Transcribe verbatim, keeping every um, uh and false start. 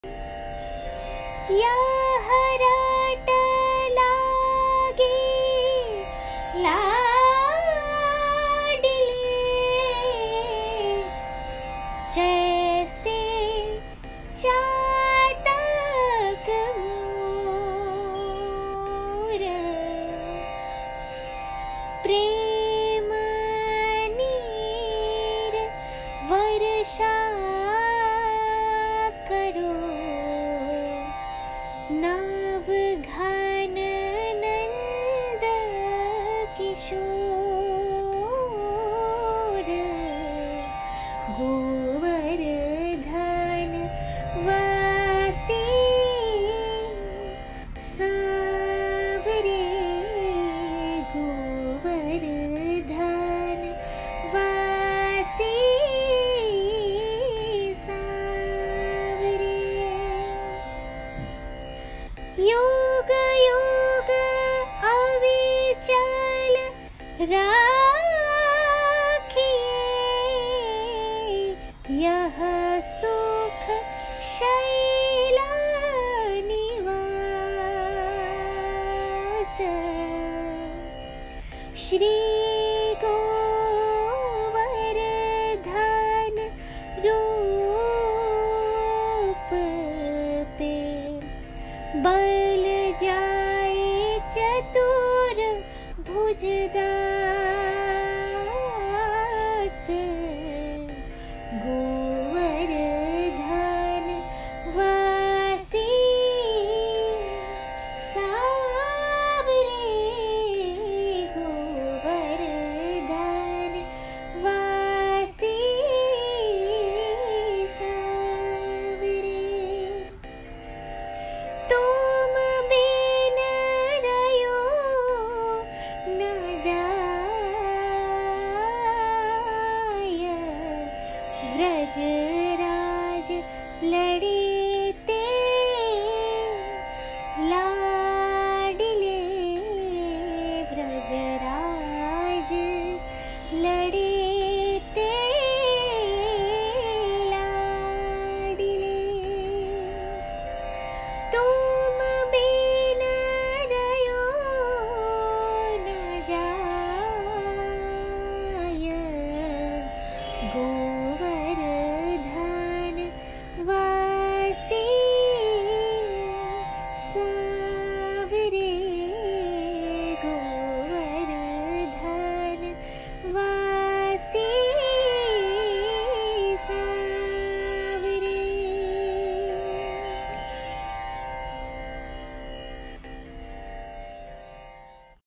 यह रट लागे लाडले जैसे चातक मोर प्रेम नीर वर्षा करो नव घन नंद किशोर गोवर्धन वासी सावरे गोवर्धन वासी सावरे योग योग अविचल राखिए यह सुख शैल निवास श्री गोवर्धन रूप पे बल जाए चतुर्भुजदासी